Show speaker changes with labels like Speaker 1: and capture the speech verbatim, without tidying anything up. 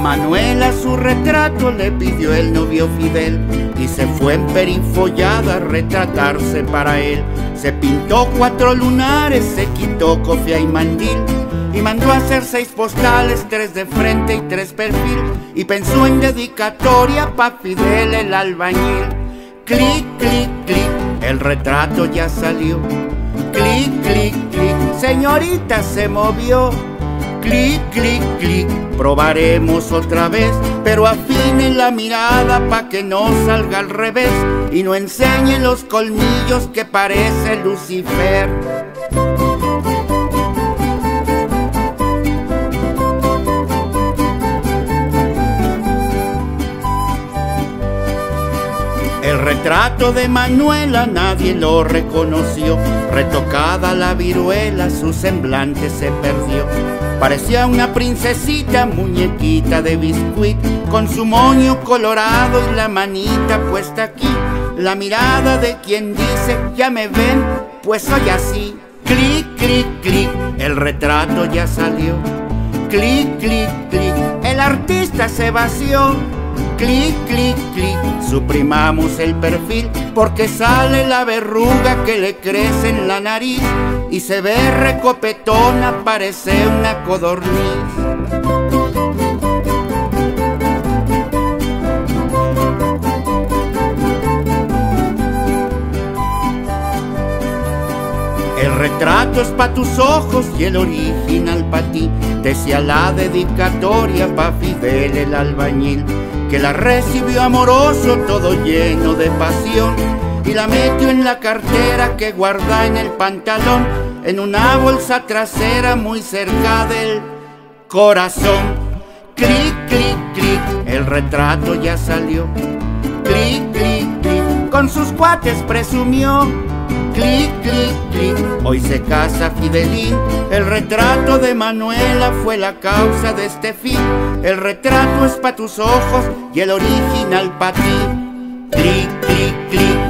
Speaker 1: Manuela su retrato le pidió el novio Fidel y se fue emperifollada a retratarse para él. Se pintó cuatro lunares, se quitó cofia y mandil y mandó a hacer seis postales, tres de frente y tres perfil, y pensó en dedicatoria pa' Fidel el albañil. Clic, clic, clic, el retrato ya salió. Clic, clic, clic, señorita se movió. Clic, clic, clic, probaremos otra vez, pero afine la mirada pa' que no salga al revés y no enseñe los colmillos que parece Lucifer. El retrato de Manuela nadie lo reconoció, retocada la viruela su semblante se perdió. Parecía una princesita, muñequita de biscuit, con su moño colorado y la manita puesta aquí. La mirada de quien dice, ya me ven, pues soy así. Clic, clic, clic, el retrato ya salió. Clic, clic, clic, el artista se vació. Clic, clic, clic, suprimamos el perfil porque sale la verruga que le crece en la nariz y se ve recopetona, parece una codorniz. El retrato es pa' tus ojos y el original pa' ti, decía la dedicatoria pa' Fidel el albañil, que la recibió amoroso, todo lleno de pasión, y la metió en la cartera que guarda en el pantalón, en una bolsa trasera muy cerca del corazón. Clic, clic, clic, el retrato ya salió. Clic, clic, clic, con sus cuates presumió. Clic, clic, clic, hoy se casa Fidelín. El retrato de Manuela fue la causa de este fin. El retrato es pa' tus ojos y el original pa' ti. Clic, clic, clic.